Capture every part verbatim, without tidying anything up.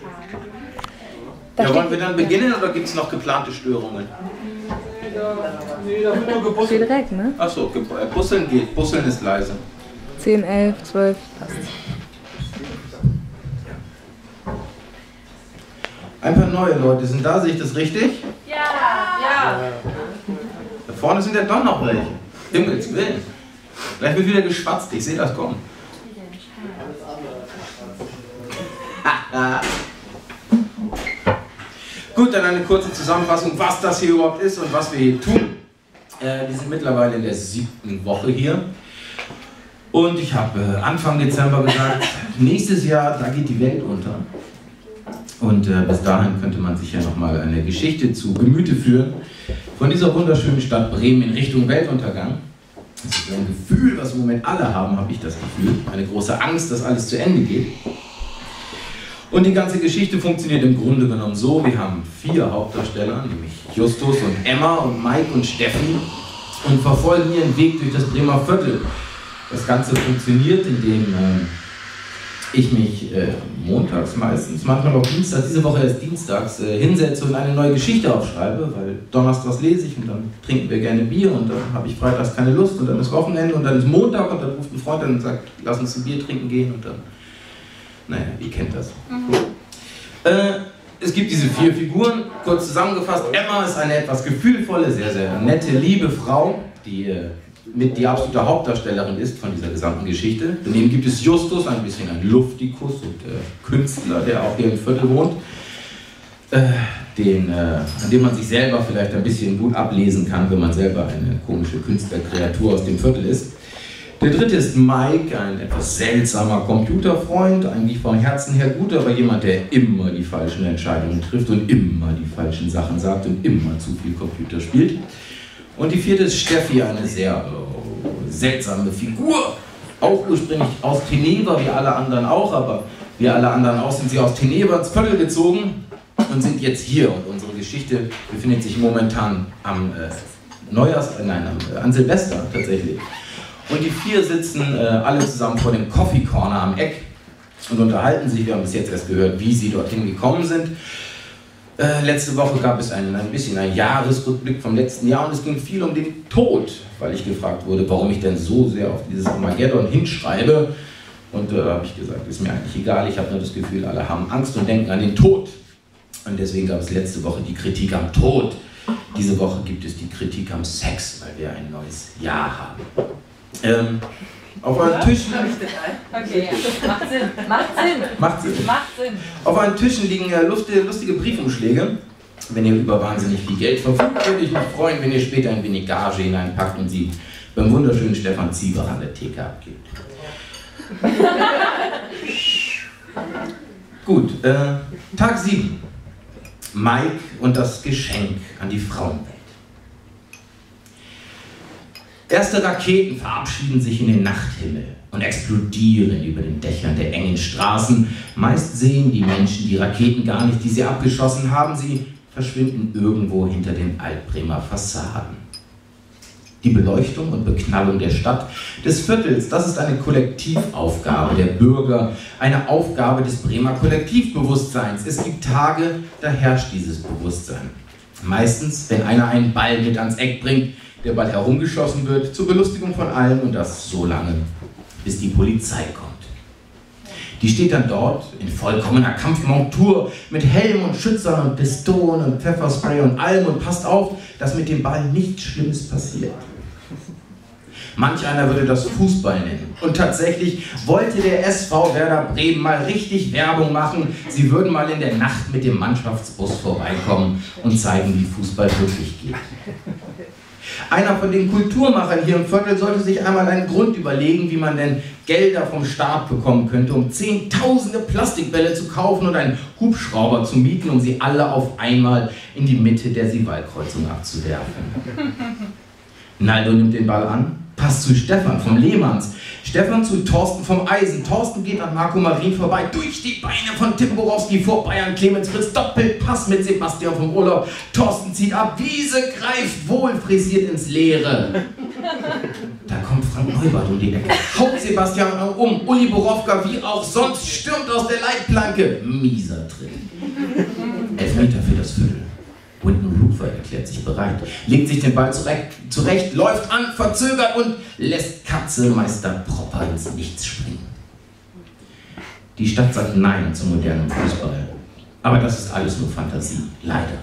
Da ja, wollen wir dann beginnen oder gibt es noch geplante Störungen? Nee, da wird nur gebusselt. Steht direkt, ne? Achso, busseln geht. Busseln ist leise. zehn, elf, zwölf, passt. Ein paar neue Leute sind da, sehe ich das richtig? Ja, ja. Da vorne sind ja doch noch welche. Himmels Willen. Gleich wird wieder geschwatzt, ich sehe das kommen. Gut, dann eine kurze Zusammenfassung, was das hier überhaupt ist und was wir hier tun. Äh, wir sind mittlerweile in der siebten Woche hier. Und ich habe äh, Anfang Dezember gesagt, nächstes Jahr, da geht die Welt unter. Und äh, bis dahin könnte man sich ja nochmal eine Geschichte zu Gemüte führen. Von dieser wunderschönen Stadt Bremen in Richtung Weltuntergang. Das ist ein Gefühl, was im Moment alle haben, habe ich das Gefühl. Eine große Angst, dass alles zu Ende geht. Und die ganze Geschichte funktioniert im Grunde genommen so. Wir haben vier Hauptdarsteller, nämlich Justus und Emma und Mike und Steffi. Und verfolgen ihren Weg durch das Bremer Viertel. Das Ganze funktioniert, indem äh, ich mich äh, montags meistens, manchmal auch dienstags, diese Woche erst dienstags, äh, hinsetze und eine neue Geschichte aufschreibe, weil donnerstags lese ich und dann trinken wir gerne Bier und dann habe ich freitags keine Lust und dann ist Wochenende und dann ist Montag und dann ruft ein Freund an und sagt, lass uns ein Bier trinken gehen und dann, naja, ihr kennt das. Mhm. Äh, es gibt diese vier Figuren, kurz zusammengefasst. Emma ist eine etwas gefühlvolle, sehr, sehr nette, liebe Frau, die äh, mit die absolute Hauptdarstellerin ist von dieser gesamten Geschichte. Daneben gibt es Justus, ein bisschen ein Luftikus und äh, Künstler, der auch hier im Viertel wohnt, äh, den, äh, an dem man sich selber vielleicht ein bisschen gut ablesen kann, wenn man selber eine komische Künstlerkreatur aus dem Viertel ist. Der dritte ist Mike, ein etwas seltsamer Computerfreund, eigentlich vom Herzen her gut, aber jemand, der immer die falschen Entscheidungen trifft und immer die falschen Sachen sagt und immer zu viel Computer spielt. Und die vierte ist Steffi, eine sehr äh, seltsame Figur, auch ursprünglich aus Teneba, wie alle anderen auch, aber wie alle anderen auch sind sie aus Teneba ins Viertel gezogen und sind jetzt hier. Und unsere Geschichte befindet sich momentan am äh, Neujahrs, äh, nein, am, äh, an Silvester tatsächlich. Und die vier sitzen äh, alle zusammen vor dem Coffee Corner am Eck und unterhalten sich. Wir haben bis jetzt erst gehört, wie sie dorthin gekommen sind. Äh, letzte Woche gab es einen, ein bisschen einen Jahresrückblick vom letzten Jahr und es ging viel um den Tod, weil ich gefragt wurde, warum ich denn so sehr auf dieses Armageddon hinschreibe. Und da äh, habe ich gesagt, ist mir eigentlich egal, ich habe nur das Gefühl, alle haben Angst und denken an den Tod. Und deswegen gab es letzte Woche die Kritik am Tod. Diese Woche gibt es die Kritik am Sex, weil wir ein neues Jahr haben. Ähm, auf euren Tischen. Okay, macht Sinn, macht Sinn. Macht Sinn. Macht Sinn. Auf euren Tischen liegen äh, lustige, lustige Briefumschläge. Wenn ihr über wahnsinnig viel Geld verfügt, würde ich mich freuen, wenn ihr später ein wenig Gage hineinpackt und sie beim wunderschönen Stefan Zieber an der Theke abgibt. Gut, äh, Tag sieben. Mike und das Geschenk an die Frauenwelt. Erste Raketen verabschieden sich in den Nachthimmel und explodieren über den Dächern der engen Straßen. Meist sehen die Menschen die Raketen gar nicht, die sie abgeschossen haben. Sie verschwinden irgendwo hinter den Altbremer Fassaden. Die Beleuchtung und Beknallung der Stadt, des Viertels, das ist eine Kollektivaufgabe der Bürger, eine Aufgabe des Bremer Kollektivbewusstseins. Es gibt Tage, da herrscht dieses Bewusstsein. Meistens, wenn einer einen Ball mit ans Eck bringt, der Ball herumgeschossen wird, zur Belustigung von allen und das so lange, bis die Polizei kommt. Die steht dann dort in vollkommener Kampfmontur mit Helm und Schützern und Pistolen und Pfefferspray und allem und passt auf, dass mit dem Ball nichts Schlimmes passiert. Manch einer würde das Fußball nennen. Und tatsächlich wollte der S V Werder Bremen mal richtig Werbung machen. Sie würden mal in der Nacht mit dem Mannschaftsbus vorbeikommen und zeigen, wie Fußball wirklich geht. Einer von den Kulturmachern hier im Viertel sollte sich einmal einen Grund überlegen, wie man denn Gelder vom Staat bekommen könnte, um zehntausende Plastikbälle zu kaufen und einen Hubschrauber zu mieten, um sie alle auf einmal in die Mitte der Siewaldkreuzung abzuwerfen. Naldo nimmt den Ball an, passt zu Stefan vom Lehmanns, Stefan zu Thorsten vom Eisen, Thorsten geht an Marco Marin vorbei, durch die Beine von Tim Borowski vor Bayern Clemens Fritz, Doppelpass mit Sebastian vom Urlaub, Thorsten zieht ab, Wiese greift wohl frisiert ins Leere. Da kommt Frank Neubart um die Ecke, haut Sebastian um, Uli Borowka wie auch sonst stürmt aus der Leitplanke, mieser Trick. bereit, legt sich den Ball zurecht, zurecht, läuft an, verzögert und lässt Katze Meister Propper ins Nichts springen. Die Stadt sagt Nein zum modernen Fußball. Aber das ist alles nur Fantasie, leider.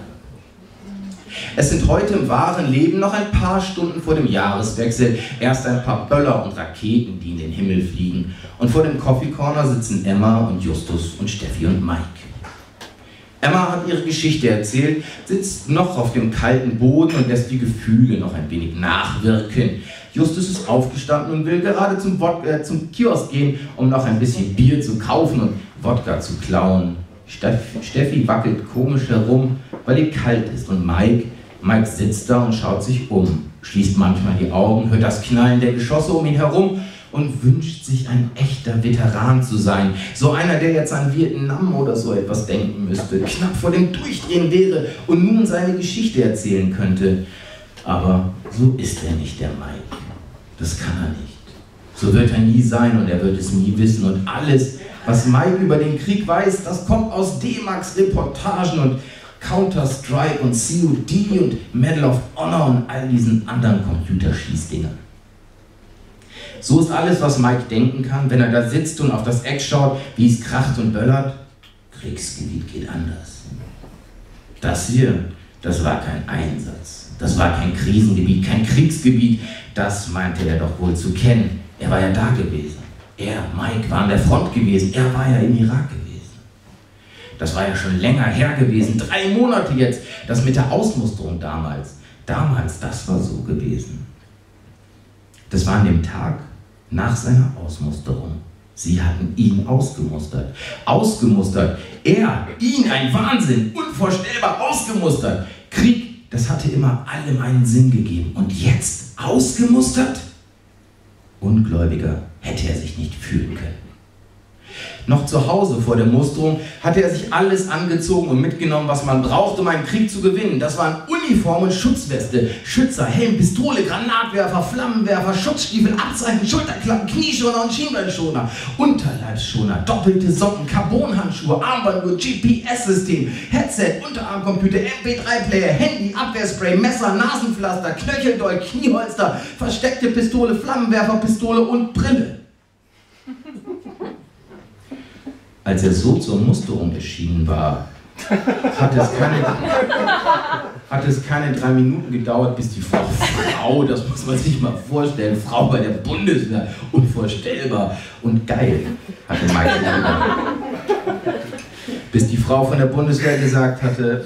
Es sind heute im wahren Leben noch ein paar Stunden vor dem Jahreswechsel erst ein paar Böller und Raketen, die in den Himmel fliegen. Und vor dem Coffee Corner sitzen Emma und Justus und Steffi und Mike. Emma hat ihre Geschichte erzählt, sitzt noch auf dem kalten Boden und lässt die Gefühle noch ein wenig nachwirken. Justus ist aufgestanden und will gerade zum, Wod äh, zum Kiosk gehen, um noch ein bisschen Bier zu kaufen und Wodka zu klauen. Steffi wackelt komisch herum, weil ihr kalt ist, und Mike, Mike sitzt da und schaut sich um, schließt manchmal die Augen, hört das Knallen der Geschosse um ihn herum und wünscht sich, ein echter Veteran zu sein. So einer, der jetzt an Vietnam oder so etwas denken müsste, knapp vor dem Durchdrehen wäre und nun seine Geschichte erzählen könnte. Aber so ist er nicht, der Mike. Das kann er nicht. So wird er nie sein und er wird es nie wissen. Und alles, was Mike über den Krieg weiß, das kommt aus D-Max Reportagen und Counter-Strike und C O D und Medal of Honor und all diesen anderen Computerschießdingern. So ist alles, was Mike denken kann, wenn er da sitzt und auf das Eck schaut, wie es kracht und böllert. Kriegsgebiet geht anders. Das hier, das war kein Einsatz. Das war kein Krisengebiet, kein Kriegsgebiet. Das meinte er doch wohl zu kennen. Er war ja da gewesen. Er, Mike, war an der Front gewesen. Er war ja im Irak gewesen. Das war ja schon länger her gewesen. Drei Monate jetzt. Das mit der Ausmusterung damals. Damals, das war so gewesen. Das war an dem Tag nach seiner Ausmusterung. Sie hatten ihn ausgemustert. Ausgemustert. Er, ihn, ein Wahnsinn. Unvorstellbar ausgemustert. Krieg, das hatte immer allem einen Sinn gegeben. Und jetzt ausgemustert? Ungläubiger hätte er sich nicht fühlen können. Noch zu Hause vor der Musterung hatte er sich alles angezogen und mitgenommen, was man braucht, um einen Krieg zu gewinnen. Das waren Uniform und Schutzweste, Schützer, Helm, Pistole, Granatwerfer, Flammenwerfer, Schutzstiefel, Abzeichen, Schulterklappen, Knieschoner und Schienbeinschoner, Unterleibsschoner, doppelte Socken, Carbonhandschuhe, Armbanduhr, G P S-System, Headset, Unterarmcomputer, M P drei Player, Handy, Abwehrspray, Messer, Nasenpflaster, Knöcheldolch, Knieholster, versteckte Pistole, Flammenwerfer, Pistole und Brille. Als er so zur Musterung erschienen war, hat es keine, hat es keine drei Minuten gedauert, bis die Frau, Frau, das muss man sich mal vorstellen, Frau bei der Bundeswehr, unvorstellbar und geil, hatte Mike gesagt. Bis die Frau von der Bundeswehr gesagt hatte,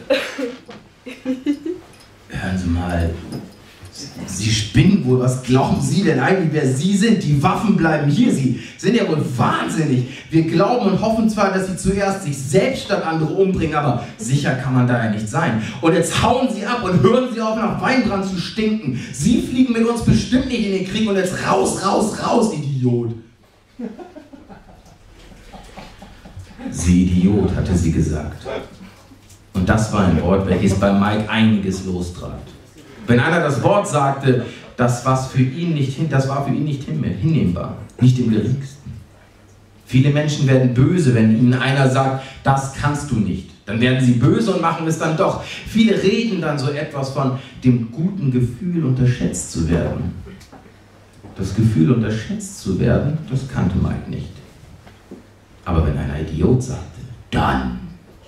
hören Sie mal, Sie spinnen wohl, was glauben Sie denn eigentlich, wer Sie sind? Die Waffen bleiben hier, Sie sind ja wohl wahnsinnig. Wir glauben und hoffen zwar, dass Sie zuerst sich selbst statt andere umbringen, aber sicher kann man da ja nicht sein. Und jetzt hauen Sie ab und hören Sie auf, nach Weinbrand zu stinken. Sie fliegen mit uns bestimmt nicht in den Krieg und jetzt raus, raus, raus, Idiot. Sie Idiot, hatte sie gesagt. Und das war ein Wort, welches bei Mike einiges lostrat. Wenn einer das Wort sagte, das, was für ihn nicht, das war für ihn nicht hinnehmbar, nicht im geringsten. Viele Menschen werden böse, wenn ihnen einer sagt, das kannst du nicht. Dann werden sie böse und machen es dann doch. Viele reden dann so etwas von dem guten Gefühl, unterschätzt zu werden. Das Gefühl, unterschätzt zu werden, das kannte Mike nicht. Aber wenn einer Idiot sagte, dann,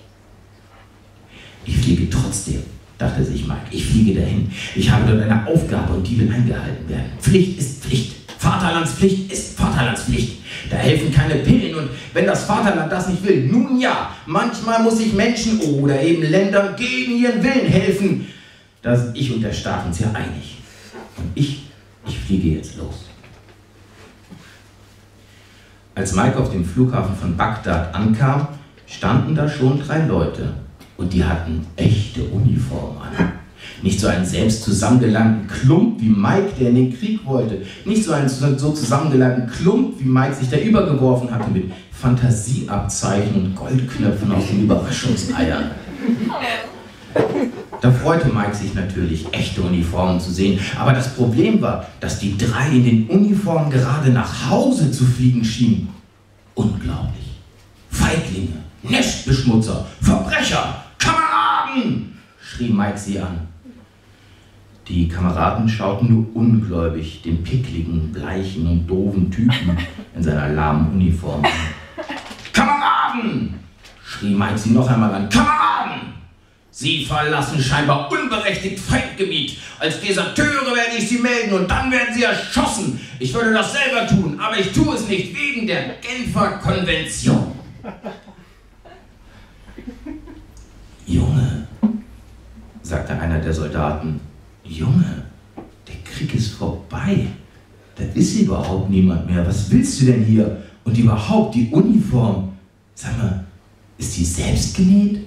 ich fliege trotzdem, dachte sich Mike, ich fliege dahin. Ich habe dort eine Aufgabe und die will eingehalten werden. Pflicht ist Pflicht. Vaterlandspflicht ist Vaterlandspflicht. Da helfen keine Pillen und wenn das Vaterland das nicht will, nun ja, manchmal muss ich Menschen oder eben Ländern gegen ihren Willen helfen. Da sind ich und der Staat uns ja einig. Und ich, ich fliege jetzt los. Als Mike auf dem Flughafen von Bagdad ankam, standen da schon drei Leute. Und die hatten echte Uniformen an. Nicht so einen selbst zusammengelangten Klump wie Mike, der in den Krieg wollte. Nicht so einen so zusammengelangten Klump, wie Mike sich da übergeworfen hatte mit Fantasieabzeichen und Goldknöpfen aus den Überraschungseiern. Da freute Mike sich natürlich, echte Uniformen zu sehen. Aber das Problem war, dass die drei in den Uniformen gerade nach Hause zu fliegen schienen. Unglaublich. Feiglinge, Nestbeschmutzer, Verbrecher, Kameraden, schrie Mike sie an. Die Kameraden schauten nur ungläubig den pickligen, bleichen und doofen Typen in seiner lahmen Uniform an. »Kameraden!« schrie Mike sie noch einmal an. »Kameraden! Sie verlassen scheinbar unberechtigt Feindgebiet. Als Deserteure werde ich Sie melden und dann werden Sie erschossen. Ich würde das selber tun, aber ich tue es nicht wegen der Genfer Konvention.« »Junge«, sagte einer der Soldaten, »Junge, der Krieg ist vorbei. Da ist überhaupt niemand mehr. Was willst du denn hier? Und überhaupt die Uniform. Sag mal, ist die selbst genäht?«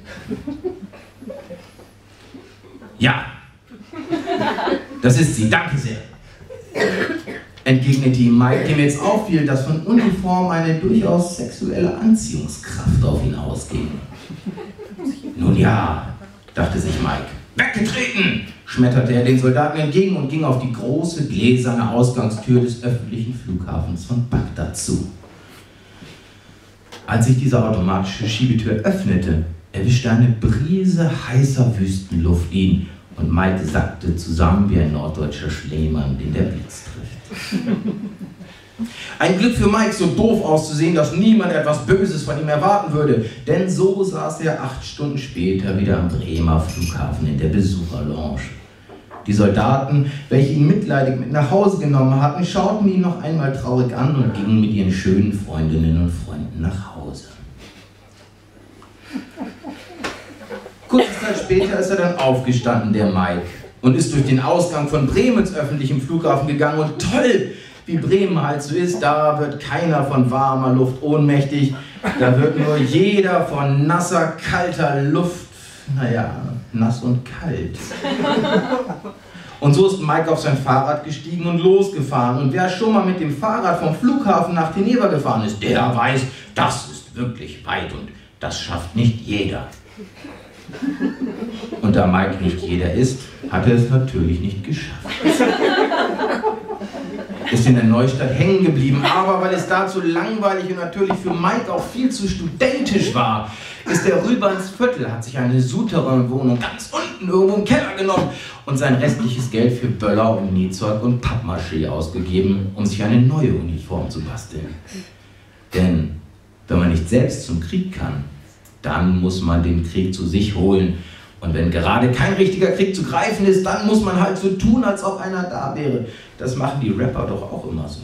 »Ja, das ist sie, danke sehr«, entgegnete ihm Mike, dem jetzt auffiel, dass von Uniform eine durchaus sexuelle Anziehungskraft auf ihn ausging. »Nun ja«, dachte sich Mike. »Weggetreten«, schmetterte er den Soldaten entgegen und ging auf die große gläserne Ausgangstür des öffentlichen Flughafens von Bagdad zu. Als sich diese automatische Schiebetür öffnete, erwischte eine Brise heißer Wüstenluft ihn und Mike sackte zusammen wie ein norddeutscher Schneemann, den der Blitz trifft. Ein Glück für Mike, so doof auszusehen, dass niemand etwas Böses von ihm erwarten würde, denn so saß er acht Stunden später wieder am Bremer Flughafen in der Besucherlounge. Die Soldaten, welche ihn mitleidig mit nach Hause genommen hatten, schauten ihn noch einmal traurig an und gingen mit ihren schönen Freundinnen und Freunden nach Hause. Kurze Zeit später ist er dann aufgestanden, der Mike, und ist durch den Ausgang von Bremens öffentlichem Flughafen gegangen. Und toll, wie Bremen halt so ist, da wird keiner von warmer Luft ohnmächtig, da wird nur jeder von nasser, kalter Luft, naja, nass und kalt. Und so ist Mike auf sein Fahrrad gestiegen und losgefahren. Und wer schon mal mit dem Fahrrad vom Flughafen nach Geneva gefahren ist, der weiß, das ist wirklich weit und das schafft nicht jeder. Und da Mike nicht jeder ist, hat er es natürlich nicht geschafft. Ist in der Neustadt hängen geblieben, aber weil es da zu langweilig und natürlich für Mike auch viel zu studentisch war, ist er rüber ins Viertel, hat sich eine Souterrain-Wohnung ganz unten irgendwo im Keller genommen und sein restliches Geld für Böller und Nähzeug und Pappmaché ausgegeben, um sich eine neue Uniform zu basteln. Denn wenn man nicht selbst zum Krieg kann, dann muss man den Krieg zu sich holen. Und wenn gerade kein richtiger Krieg zu greifen ist, dann muss man halt so tun, als ob einer da wäre. Das machen die Rapper doch auch immer so.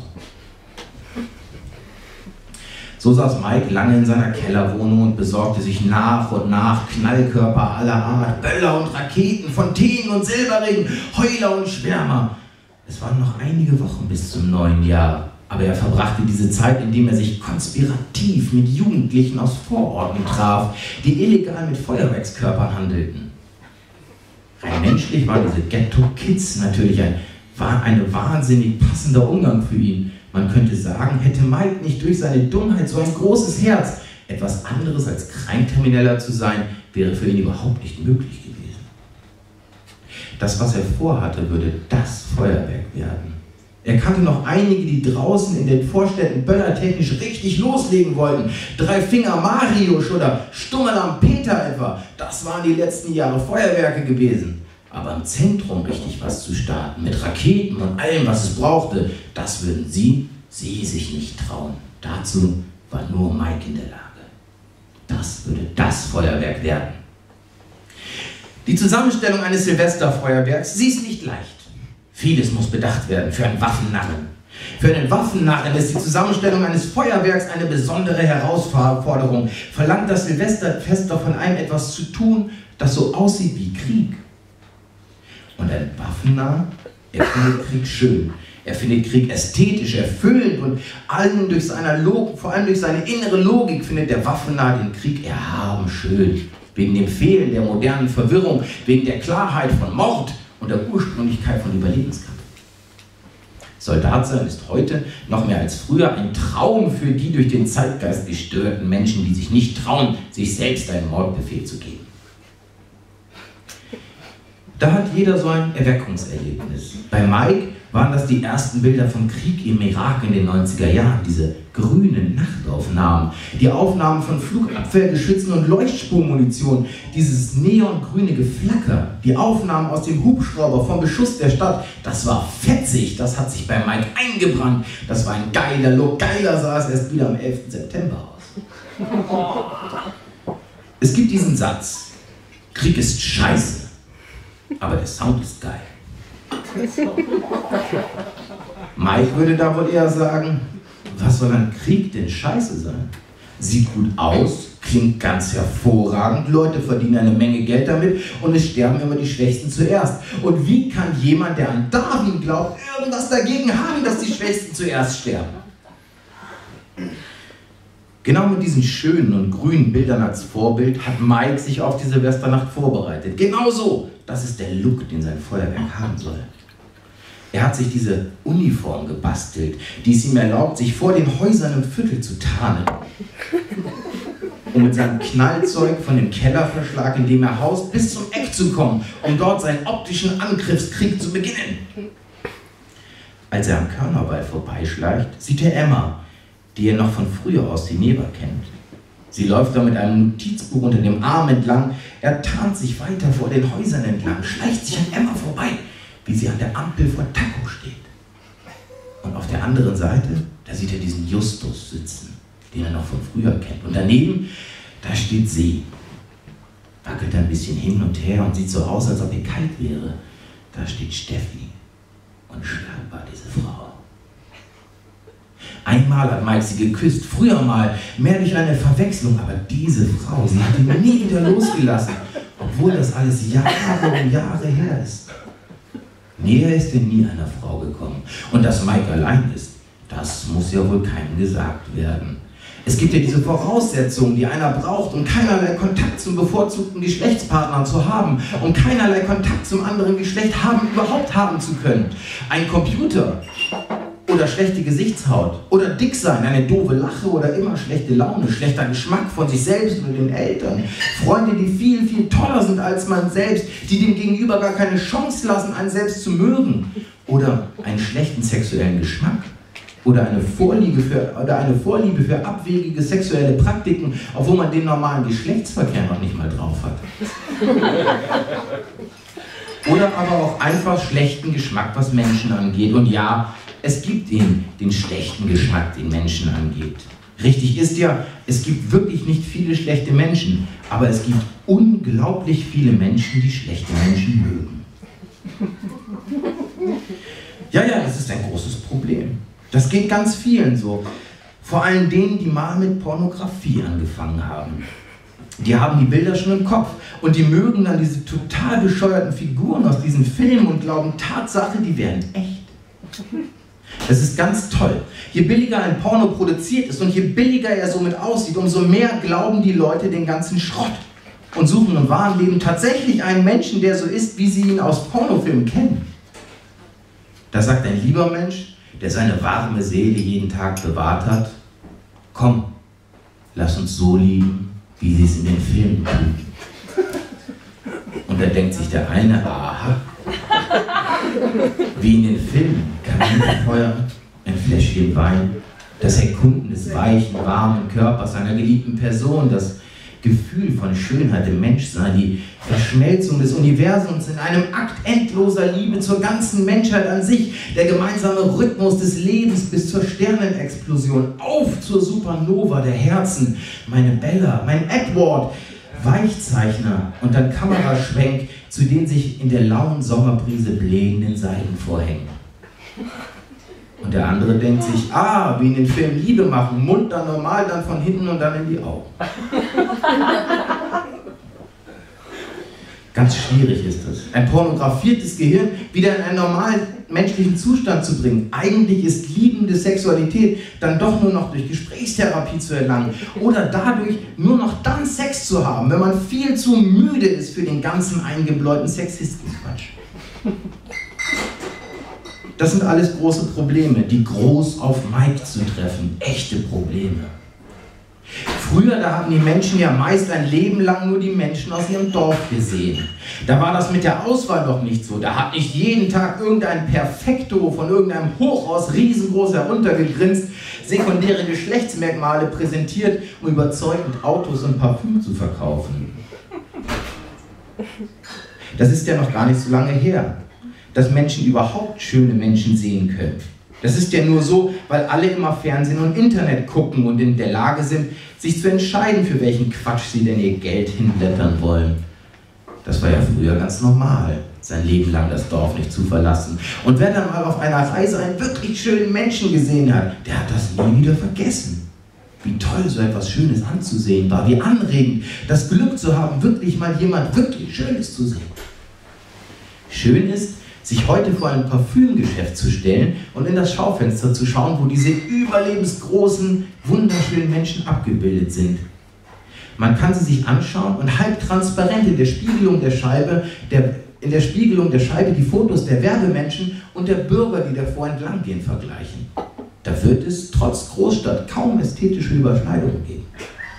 So saß Mike lange in seiner Kellerwohnung und besorgte sich nach und nach Knallkörper aller Art, Böller und Raketen, Fontänen und Silberringen, Heuler und Schwärmer. Es waren noch einige Wochen bis zum neuen Jahr, aber er verbrachte diese Zeit, indem er sich konspirativ mit Jugendlichen aus Vororten traf, die illegal mit Feuerwerkskörpern handelten. Rein menschlich waren diese Ghetto-Kids natürlich ein, war ein wahnsinnig passender Umgang für ihn. Man könnte sagen, hätte Mike nicht durch seine Dummheit so ein großes Herz, etwas anderes als Krankrimineller zu sein, wäre für ihn überhaupt nicht möglich gewesen. Das, was er vorhatte, würde das Feuerwerk werden. Er kannte noch einige, die draußen in den Vorstädten böllertechnisch richtig loslegen wollten. Drei Finger Mariusz oder Stummelam Peter etwa. Das waren die letzten Jahre Feuerwerke gewesen. Aber im Zentrum richtig was zu starten, mit Raketen und allem, was es brauchte, das würden sie, sie sich nicht trauen. Dazu war nur Mike in der Lage. Das würde das Feuerwerk werden. Die Zusammenstellung eines Silvesterfeuerwerks, sie ist nicht leicht. Vieles muss bedacht werden für einen Waffennarren. Für einen Waffennarren ist die Zusammenstellung eines Feuerwerks eine besondere Herausforderung. Verlangt das Silvesterfest doch von einem etwas zu tun, das so aussieht wie Krieg. Und ein Waffennarr, er findet Krieg schön. Er findet Krieg ästhetisch, erfüllend und allen durch seine Logik, vor allem durch seine innere Logik findet der Waffennarr den Krieg erhaben schön. Wegen dem Fehlen der modernen Verwirrung, wegen der Klarheit von Mord und der Ursprünglichkeit von Überlebenskampf. Soldat sein ist heute noch mehr als früher ein Traum für die durch den Zeitgeist gestörten Menschen, die sich nicht trauen, sich selbst einen Mordbefehl zu geben. Da hat jeder so ein Erweckungserlebnis. Bei Mike waren das die ersten Bilder vom Krieg im Irak in den neunziger Jahren, diese grünen Nachtaufnahmen, die Aufnahmen von Flugabwehrgeschützen und Leuchtspurmunition, dieses neongrüne Geflacker, die Aufnahmen aus dem Hubschrauber vom Beschuss der Stadt, das war fetzig, das hat sich bei Mike eingebrannt, das war ein geiler Look, geiler sah es erst wieder am elften September aus. Es gibt diesen Satz, Krieg ist scheiße, aber der Sound ist geil. Mike würde da wohl eher sagen, was soll ein Krieg denn scheiße sein? Sieht gut aus, klingt ganz hervorragend, Leute verdienen eine Menge Geld damit und es sterben immer die Schwächsten zuerst. Und wie kann jemand, der an Darwin glaubt, irgendwas dagegen haben, dass die Schwächsten zuerst sterben? Genau mit diesen schönen und grünen Bildern als Vorbild hat Mike sich auf die Silvesternacht vorbereitet. Genau so, das ist der Look, den sein Feuerwerk haben soll. Er hat sich diese Uniform gebastelt, die es ihm erlaubt, sich vor den Häusern im Viertel zu tarnen. Um mit seinem Knallzeug von dem Kellerverschlag, in dem er haust, bis zum Eck zu kommen, um dort seinen optischen Angriffskrieg zu beginnen. Als er am Körnerwald vorbeischleicht, sieht er Emma, die er noch von früher aus Geneva kennt. Sie läuft da mit einem Notizbuch unter dem Arm entlang. Er tarnt sich weiter vor den Häusern entlang, schleicht sich an Emma vorbei, wie sie an der Ampel vor Taco steht. Und auf der anderen Seite, da sieht er diesen Justus sitzen, den er noch von früher kennt. Und daneben, da steht sie. Wackelt ein bisschen hin und her und sieht so aus, als ob ihr kalt wäre. Da steht Steffi. Unschlagbar, diese Frau. Einmal hat Mike sie geküsst, früher mal, mehr durch eine Verwechslung, aber diese Frau, sie hat ihn nie wieder losgelassen, obwohl das alles Jahre und Jahre her ist. Näher ist er nie einer Frau gekommen. Und dass Mike allein ist, das muss ja wohl keinem gesagt werden. Es gibt ja diese Voraussetzungen, die einer braucht, um keinerlei Kontakt zum bevorzugten Geschlechtspartner zu haben, um keinerlei Kontakt zum anderen Geschlecht haben, überhaupt haben zu können. Ein Computer oder schlechte Gesichtshaut oder dick sein, eine doofe Lache oder immer schlechte Laune, schlechter Geschmack von sich selbst oder den Eltern, Freunde, die viel, viel toller sind als man selbst, die dem Gegenüber gar keine Chance lassen, einen selbst zu mögen oder einen schlechten sexuellen Geschmack. Oder eine, Vorliebe für, oder eine Vorliebe für abwegige sexuelle Praktiken, obwohl man den normalen Geschlechtsverkehr noch nicht mal drauf hat. Oder aber auch einfach schlechten Geschmack, was Menschen angeht. Und ja, es gibt den, den schlechten Geschmack, den Menschen angeht. Richtig ist ja, es gibt wirklich nicht viele schlechte Menschen, aber es gibt unglaublich viele Menschen, die schlechte Menschen mögen. Ja, ja, das ist ein großes Problem. Das geht ganz vielen so. Vor allem denen, die mal mit Pornografie angefangen haben. Die haben die Bilder schon im Kopf und die mögen dann diese total bescheuerten Figuren aus diesen Filmen und glauben, Tatsache, die wären echt. Das ist ganz toll. Je billiger ein Porno produziert ist und je billiger er somit aussieht, umso mehr glauben die Leute den ganzen Schrott und suchen im wahren Leben tatsächlich einen Menschen, der so ist, wie sie ihn aus Pornofilmen kennen. Da sagt ein lieber Mensch, der seine warme Seele jeden Tag bewahrt hat, komm, lass uns so lieben, wie sie es in den Filmen tun. Und da denkt sich der eine, aha, wie in den Filmen, Kaminfeuer, ein Fläschchen Wein, das Erkunden des weichen, warmen Körpers einer geliebten Person, das Gefühl von Schönheit im Menschsein, die Verschmelzung des Universums in einem Akt endloser Liebe zur ganzen Menschheit an sich, der gemeinsame Rhythmus des Lebens bis zur Sternenexplosion, auf zur Supernova der Herzen, meine Bella, mein Edward, Weichzeichner und dann Kameraschwenk zu den sich in der lauen Sommerbrise blähenden Seidenvorhängen. Und der andere denkt sich, ah, wie in den Filmen Liebe machen, Mund dann normal, dann von hinten und dann in die Augen. Ganz schwierig ist das. Ein pornografiertes Gehirn wieder in einen normalen menschlichen Zustand zu bringen. Eigentlich ist liebende Sexualität dann doch nur noch durch Gesprächstherapie zu erlangen oder dadurch nur noch dann Sex zu haben, wenn man viel zu müde ist für den ganzen eingebläuten Sexismusquatsch. Das sind alles große Probleme, die groß auf Mike zu treffen. Echte Probleme. Früher, da haben die Menschen ja meist ein Leben lang nur die Menschen aus ihrem Dorf gesehen. Da war das mit der Auswahl noch nicht so. Da hat nicht jeden Tag irgendein Perfekto von irgendeinem Hochhaus riesengroß heruntergegrinst, sekundäre Geschlechtsmerkmale präsentiert, um überzeugend Autos und Parfüm zu verkaufen. Das ist ja noch gar nicht so lange her, dass Menschen überhaupt schöne Menschen sehen können. Das ist ja nur so, weil alle immer Fernsehen und Internet gucken und in der Lage sind, sich zu entscheiden, für welchen Quatsch sie denn ihr Geld hinblättern wollen. Das war ja früher ganz normal, sein Leben lang das Dorf nicht zu verlassen. Und wer dann mal auf einer Reise einen wirklich schönen Menschen gesehen hat, der hat das nie wieder vergessen. Wie toll so etwas Schönes anzusehen war, wie anregend, das Glück zu haben, wirklich mal jemand wirklich Schönes zu sehen. Schön ist, sich heute vor ein Parfümgeschäft zu stellen und in das Schaufenster zu schauen, wo diese überlebensgroßen, wunderschönen Menschen abgebildet sind. Man kann sie sich anschauen und halb transparent in der Spiegelung der Scheibe, der, in der Spiegelung der Scheibe die Fotos der Werbemenschen und der Bürger, die davor entlang gehen, vergleichen. Da wird es trotz Großstadt kaum ästhetische Überschneidungen geben.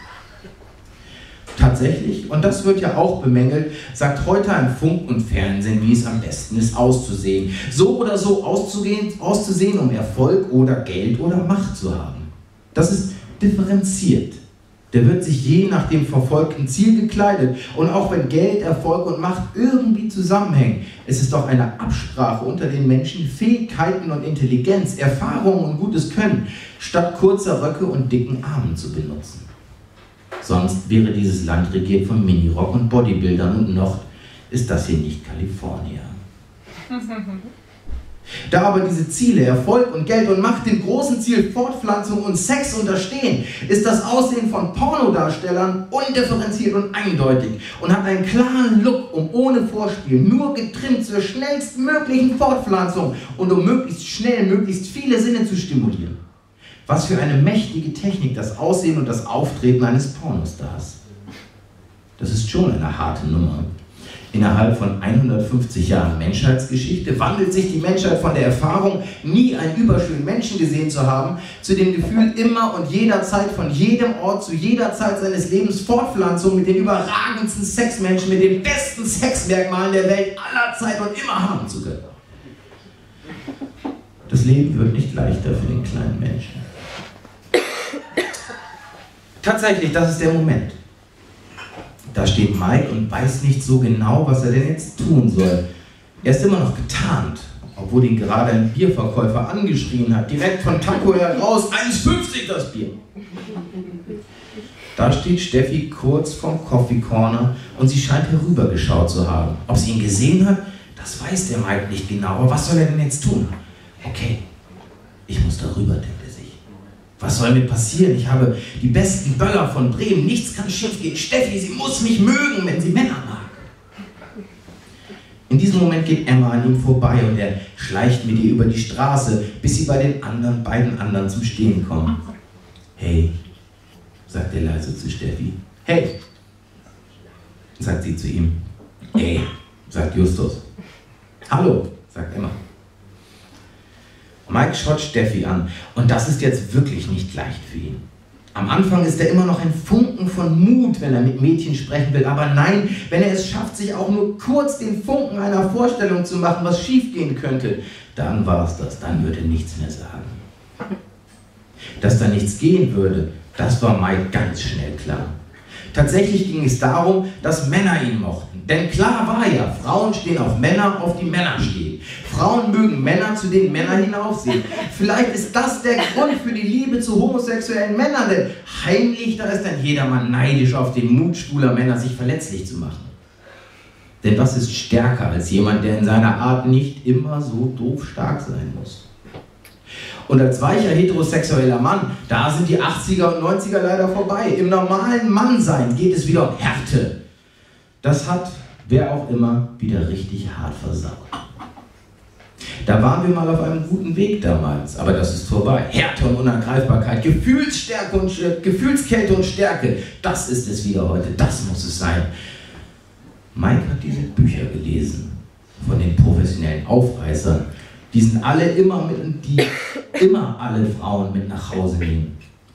Tatsächlich, und das wird ja auch bemängelt, sagt heute ein Funk und Fernsehen, wie es am besten ist, auszusehen. So oder so auszugehen, auszusehen, um Erfolg oder Geld oder Macht zu haben. Das ist differenziert. Der wird sich je nach dem verfolgten Ziel gekleidet. Und auch wenn Geld, Erfolg und Macht irgendwie zusammenhängen, es ist doch eine Absprache unter den Menschen, Fähigkeiten und Intelligenz, Erfahrung und gutes Können, statt kurzer Röcke und dicken Armen zu benutzen. Sonst wäre dieses Land regiert von Minirock und Bodybuildern und noch ist das hier nicht Kalifornien. Da aber diese Ziele, Erfolg und Geld und Macht dem großen Ziel Fortpflanzung und Sex unterstehen, ist das Aussehen von Pornodarstellern undifferenziert und eindeutig und hat einen klaren Look, um ohne Vorspiel, nur getrimmt zur schnellstmöglichen Fortpflanzung und um möglichst schnell möglichst viele Sinne zu stimulieren. Was für eine mächtige Technik das Aussehen und das Auftreten eines Pornostars. Das ist schon eine harte Nummer. Innerhalb von hundertfünfzig Jahren Menschheitsgeschichte wandelt sich die Menschheit von der Erfahrung, nie einen überschönen Menschen gesehen zu haben, zu dem Gefühl, immer und jederzeit von jedem Ort zu jeder Zeit seines Lebens Fortpflanzung mit den überragendsten Sexmenschen, mit den besten Sexmerkmalen der Welt aller Zeit und immer haben zu können. Das Leben wird nicht leichter für den kleinen Menschen. Tatsächlich, das ist der Moment. Da steht Mike und weiß nicht so genau, was er denn jetzt tun soll. Er ist immer noch getarnt, obwohl ihn gerade ein Bierverkäufer angeschrien hat. Direkt von Taco heraus, eins fünfzig das Bier. Da steht Steffi kurz vom Coffee Corner und sie scheint herübergeschaut zu haben. Ob sie ihn gesehen hat, das weiß der Mike nicht genau. Aber was soll er denn jetzt tun? Okay, ich muss darüber, denkt er sich. Was soll mir passieren? Ich habe die besten Böller von Bremen. Nichts kann schief gehen. Steffi, sie muss mich mögen, wenn sie Männer mag. In diesem Moment geht Emma an ihm vorbei und er schleicht mit ihr über die Straße, bis sie bei den anderen, beiden anderen zum Stehen kommen. Hey, sagt er leise zu Steffi. Hey, sagt sie zu ihm. Hey, sagt Justus. Hallo, sagt Emma. Mike schaut Steffi an und das ist jetzt wirklich nicht leicht für ihn. Am Anfang ist er immer noch ein Funken von Mut, wenn er mit Mädchen sprechen will, aber nein, wenn er es schafft, sich auch nur kurz den Funken einer Vorstellung zu machen, was schiefgehen könnte, dann war es das, dann würde er nichts mehr sagen. Dass da nichts gehen würde, das war Mike ganz schnell klar. Tatsächlich ging es darum, dass Männer ihn mochten. Denn klar war ja, Frauen stehen auf Männer, auf die Männer stehen. Frauen mögen Männer, zu denen Männer hinaufsehen. Vielleicht ist das der Grund für die Liebe zu homosexuellen Männern, denn heimlich, da ist dann jedermann neidisch auf den Mut schwuler Männer, sich verletzlich zu machen. Denn was ist stärker als jemand, der in seiner Art nicht immer so doof stark sein muss? Und als weicher heterosexueller Mann, da sind die achtziger und neunziger leider vorbei. Im normalen Mannsein geht es wieder um Härte. Das hat, wer auch immer, wieder richtig hart versaut. Da waren wir mal auf einem guten Weg damals, aber das ist vorbei. Härte und Unangreifbarkeit, Gefühlsstärke und, äh, Gefühlskälte und Stärke, das ist es wieder heute, das muss es sein. Mike hat diese Bücher gelesen, von den professionellen Aufreißern. Die sind alle immer mit, die immer alle Frauen mit nach Hause nehmen.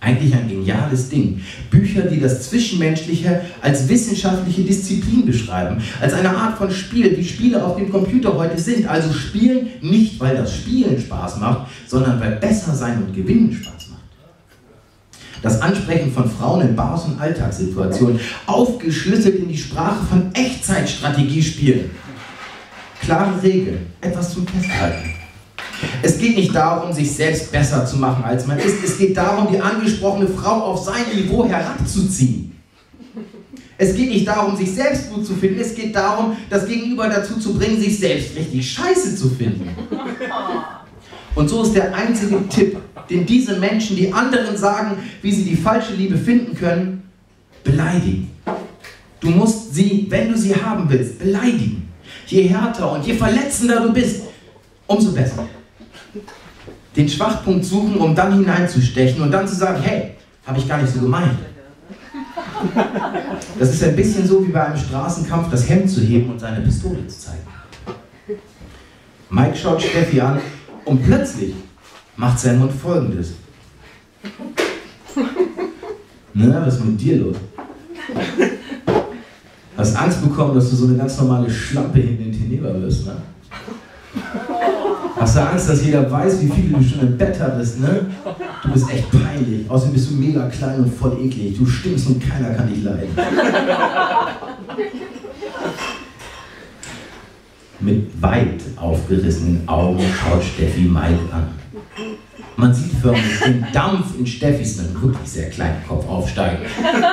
Eigentlich ein geniales Ding. Bücher, die das Zwischenmenschliche als wissenschaftliche Disziplin beschreiben. Als eine Art von Spiel, wie Spiele auf dem Computer heute sind. Also Spielen nicht, weil das Spielen Spaß macht, sondern weil besser sein und gewinnen Spaß macht. Das Ansprechen von Frauen in Bars und Alltagssituationen, aufgeschlüsselt in die Sprache von Echtzeitstrategiespielen. Klare Regeln, etwas zum Festhalten. Es geht nicht darum, sich selbst besser zu machen, als man ist. Es geht darum, die angesprochene Frau auf sein Niveau herabzuziehen. Es geht nicht darum, sich selbst gut zu finden. Es geht darum, das Gegenüber dazu zu bringen, sich selbst richtig scheiße zu finden. Und so ist der einzige Tipp, den diese Menschen, die anderen sagen, wie sie die falsche Liebe finden können, beleidigen. Du musst sie, wenn du sie haben willst, beleidigen. Je härter und je verletzender du bist, umso besser. Den Schwachpunkt suchen, um dann hineinzustechen und dann zu sagen, hey, habe ich gar nicht so gemeint. Das ist ein bisschen so wie bei einem Straßenkampf, das Hemd zu heben und seine Pistole zu zeigen. Mike schaut Steffi an und plötzlich macht sein Mund Folgendes. Na, was ist mit dir los? Hast Angst bekommen, dass du so eine ganz normale Schlampe hinten in Teneba wirst, ne? Hast du Angst, dass jeder weiß, wie viel du schon im Bett hattest, ne? Du bist echt peinlich. Außerdem bist du mega klein und voll eklig. Du stinkst und keiner kann dich leiden. Mit weit aufgerissenen Augen schaut Steffi Mike an. Man sieht förmlich den Dampf in Steffis dann wirklich sehr kleinen Kopf aufsteigen.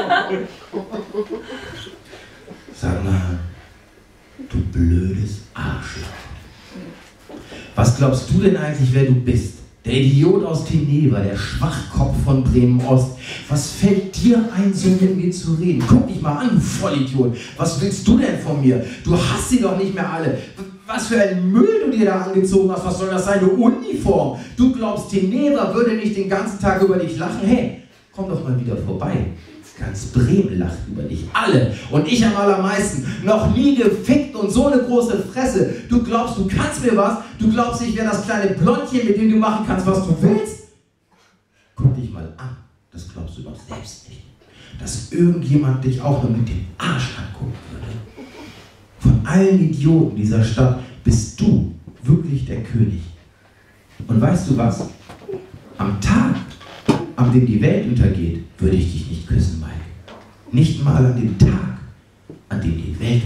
Sag mal, du blödes Arschloch. Was glaubst du denn eigentlich, wer du bist? Der Idiot aus Teneba, der Schwachkopf von Bremen-Ost. Was fällt dir ein, so mit mir zu reden? Guck dich mal an, du Vollidiot. Was willst du denn von mir? Du hast sie doch nicht mehr alle. Was für ein Müll du dir da angezogen hast. Was soll das sein, eine Uniform? Du glaubst, Teneba würde nicht den ganzen Tag über dich lachen? Hey, komm doch mal wieder vorbei. Ganz Bremen lacht über dich. Alle. Und ich am allermeisten. Noch nie gefickt und so eine große Fresse. Du glaubst, du kannst mir was? Du glaubst, ich wäre das kleine Blondchen, mit dem du machen kannst, was du willst? Guck dich mal an. Das glaubst du doch selbst nicht. Dass irgendjemand dich auch nur mit dem Arsch angucken würde. Von allen Idioten dieser Stadt bist du wirklich der König. Und weißt du was? Am Tag, an dem die Welt untergeht, würde ich dich nicht küssen, Mike. Nicht mal an dem Tag, an dem die Welt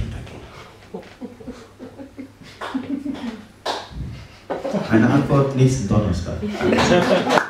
untergeht. Eine Antwort nächsten Donnerstag.